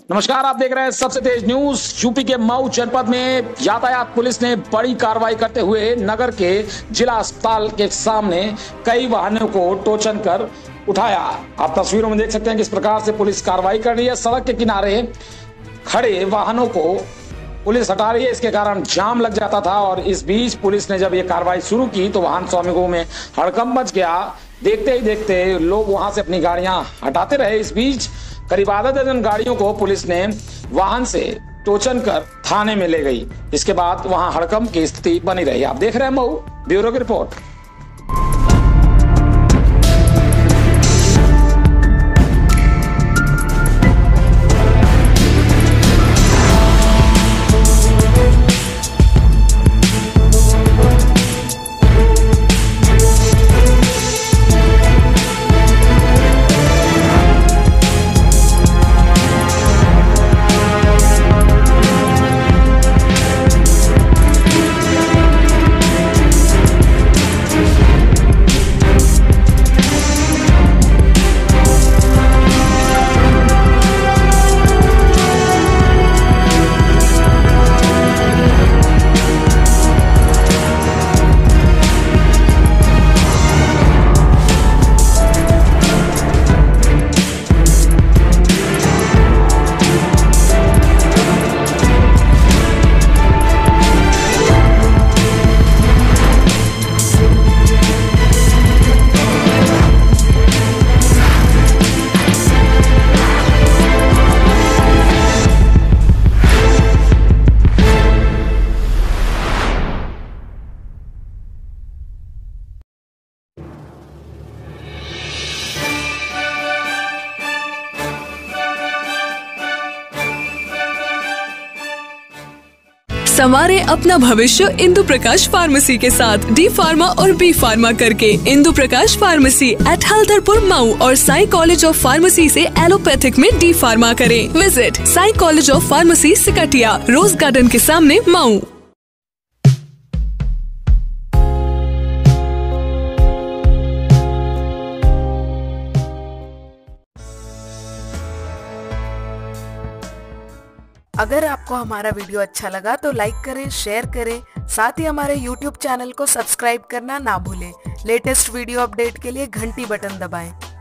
नमस्कार, आप देख रहे हैं सबसे तेज न्यूज। यूपी के मऊ जनपद में यातायात पुलिस ने बड़ी कार्रवाई करते हुए नगर के जिला अस्पताल के सामने कई वाहनों को टोचन कर उठाया। आप तस्वीरों में देख सकते हैं किस प्रकार से पुलिस कार्रवाई कर रही है। सड़क के किनारे खड़े वाहनों को पुलिस हटा रही है, इसके कारण जाम लग जाता था। और इस बीच पुलिस ने जब ये कार्रवाई शुरू की तो वाहन स्वामिकों में हड़कंप मच गया। देखते ही देखते लोग वहां से अपनी गाड़ियां हटाते रहे। इस बीच करीब आधा दर्जन गाड़ियों को पुलिस ने वाहन से टोचन कर थाने में ले गई। इसके बाद वहां हड़कंप की स्थिति बनी रही। आप देख रहे हैं मऊ ब्यूरो की रिपोर्ट। संवारे अपना भविष्य इंदु प्रकाश फार्मेसी के साथ। डी फार्मा और बी फार्मा करके इंदु प्रकाश फार्मेसी एट हल्दरपुर मऊ और साई कॉलेज ऑफ फार्मेसी से एलोपैथिक में डी फार्मा करें। Visit Sai college of pharmacy Siktia, rose garden के सामने मऊ। अगर आपको हमारा वीडियो अच्छा लगा तो लाइक करें, शेयर करें, साथ ही हमारे YouTube चैनल को सब्सक्राइब करना ना भूलें। लेटेस्ट वीडियो अपडेट के लिए घंटी बटन दबाएं।